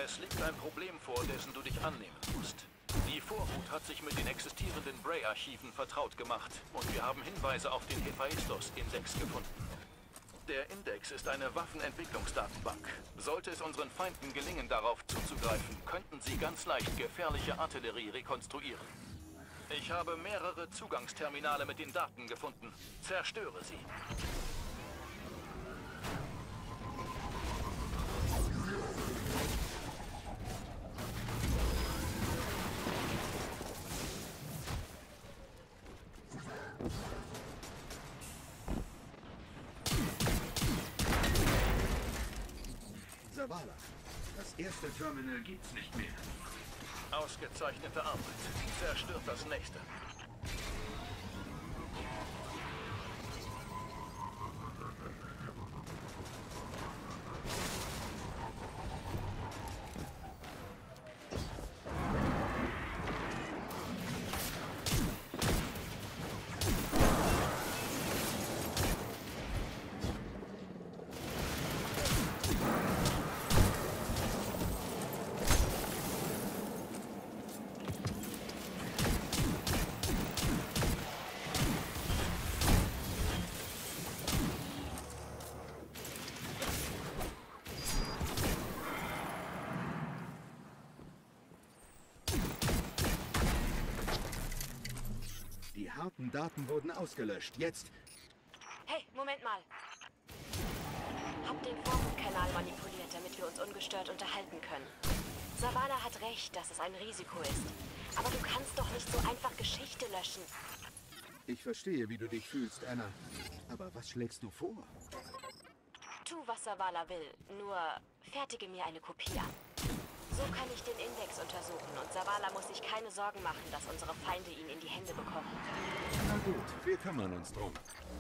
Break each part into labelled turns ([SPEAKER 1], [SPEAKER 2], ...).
[SPEAKER 1] Es liegt ein Problem vor, dessen du dich annehmen musst. Die Vorhut hat sich mit den existierenden Bray-Archiven vertraut gemacht und wir haben Hinweise auf den Hephaistos-Index gefunden. Der Index ist eine Waffenentwicklungsdatenbank. Sollte es unseren Feinden gelingen, darauf zuzugreifen, könnten sie ganz leicht gefährliche Artillerie rekonstruieren. Ich habe mehrere Zugangsterminale mit den Daten gefunden. Zerstöre sie.
[SPEAKER 2] Zavala, das erste Terminal gibt's nicht mehr.
[SPEAKER 1] Ausgezeichnete Arbeit. Zerstört das nächste.
[SPEAKER 2] Die harten Daten wurden ausgelöscht. Jetzt...
[SPEAKER 3] Hey, Moment mal. Hab den Vorhutkanal manipuliert, damit wir uns ungestört unterhalten können. Zavala hat recht, dass es ein Risiko ist. Aber du kannst doch nicht so einfach Geschichte löschen.
[SPEAKER 2] Ich verstehe, wie du dich fühlst, Anna. Aber was schlägst du vor?
[SPEAKER 3] Tu, was Zavala will. Nur fertige mir eine Kopie an. So kann ich den Index untersuchen und Zavala muss sich keine Sorgen machen, dass unsere Feinde ihn in die Hände bekommen.
[SPEAKER 2] Na gut, wir kümmern uns drum.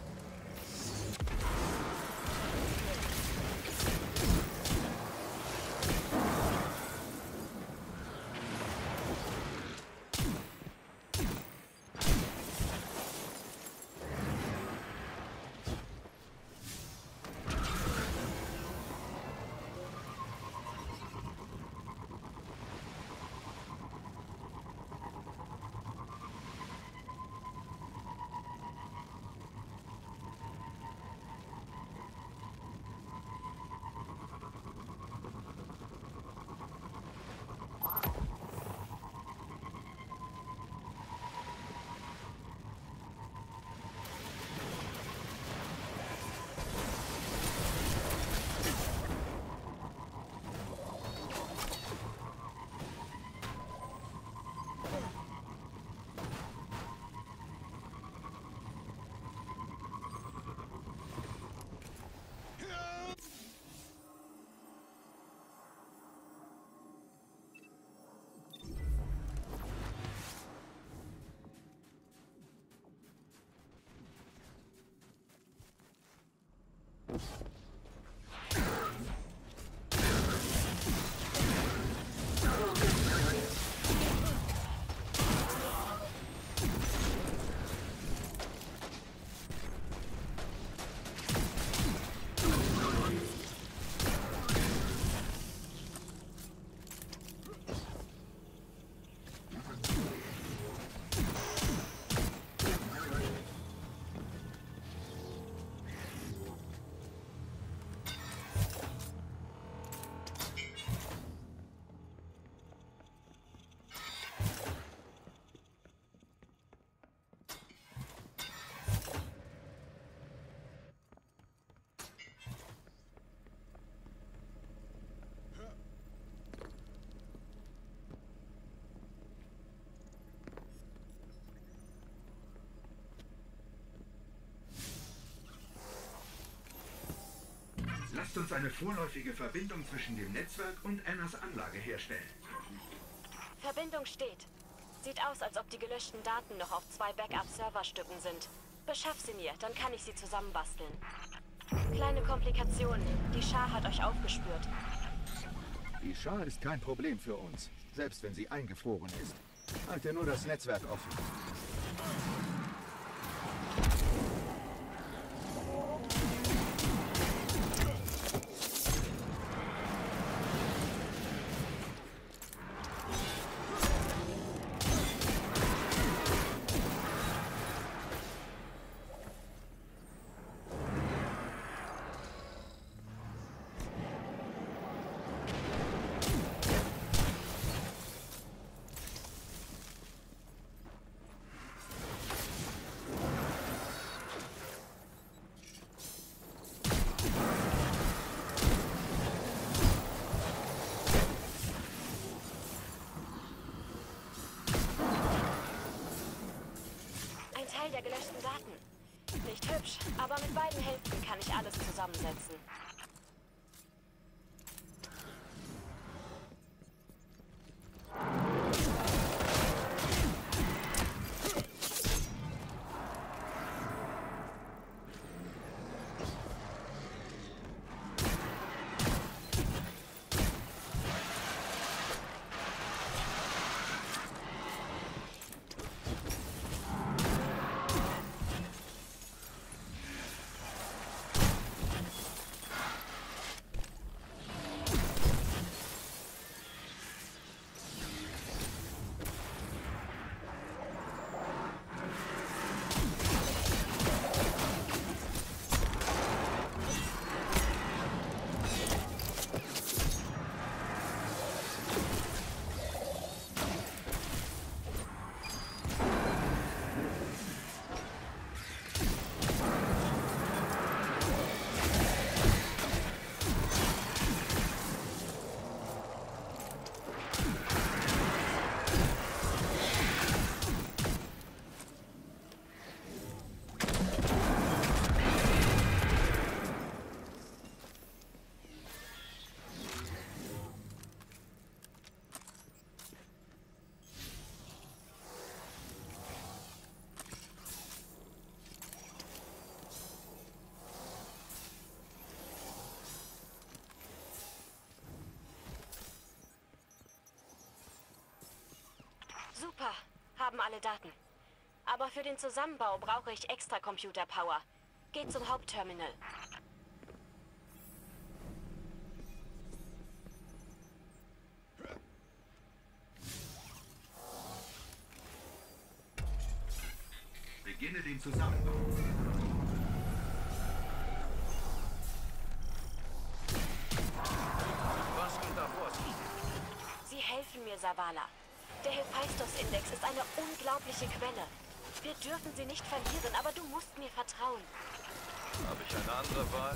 [SPEAKER 2] Lasst uns eine vorläufige Verbindung zwischen dem Netzwerk und Annas Anlage herstellen.
[SPEAKER 3] Verbindung steht. Sieht aus, als ob die gelöschten Daten noch auf 2 Backup-Serverstücken sind. Beschaff sie mir, dann kann ich sie zusammenbasteln. Kleine Komplikationen. Die Schar hat euch aufgespürt.
[SPEAKER 2] Die Schar ist kein Problem für uns, selbst wenn sie eingefroren ist. Halte nur das Netzwerk offen.
[SPEAKER 3] hübsch, aber mit beiden Hälften kann ich alles zusammensetzen. Super, haben alle Daten. Aber für den Zusammenbau brauche ich extra Computer-Power. Geht zum Hauptterminal.
[SPEAKER 2] Beginne den Zusammenbau.
[SPEAKER 1] Was geht da vor sich?
[SPEAKER 3] Sie helfen mir, Zavala. Der Hephaistos-Index ist eine unglaubliche Quelle. Wir dürfen sie nicht verlieren, aber du musst mir vertrauen.
[SPEAKER 1] Habe ich eine andere Wahl?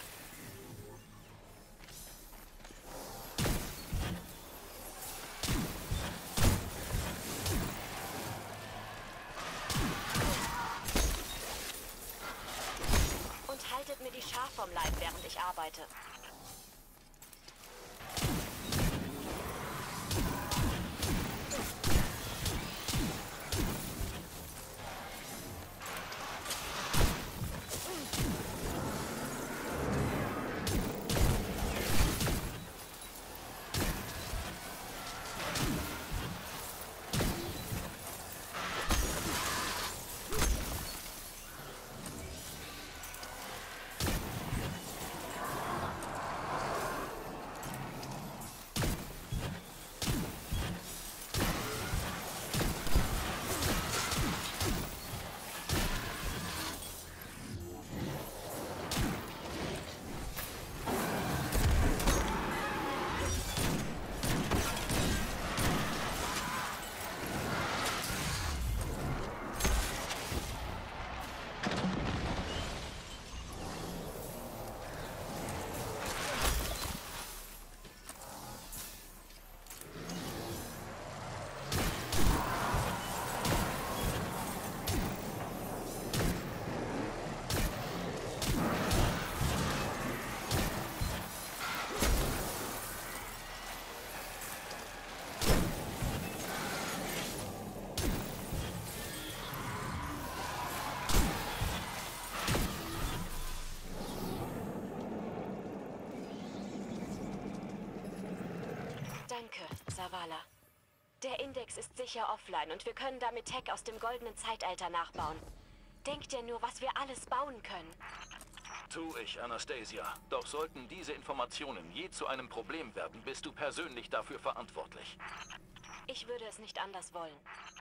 [SPEAKER 3] Und haltet mir die Schar vom Leib, während ich arbeite. Danke, Zavala. Der Index ist sicher offline und wir können damit Tech aus dem goldenen Zeitalter nachbauen. Denk dir nur, was wir alles bauen können.
[SPEAKER 1] Tu ich, Anastasia. Doch sollten diese Informationen je zu einem Problem werden, bist du persönlich dafür verantwortlich.
[SPEAKER 3] Ich würde es nicht anders wollen.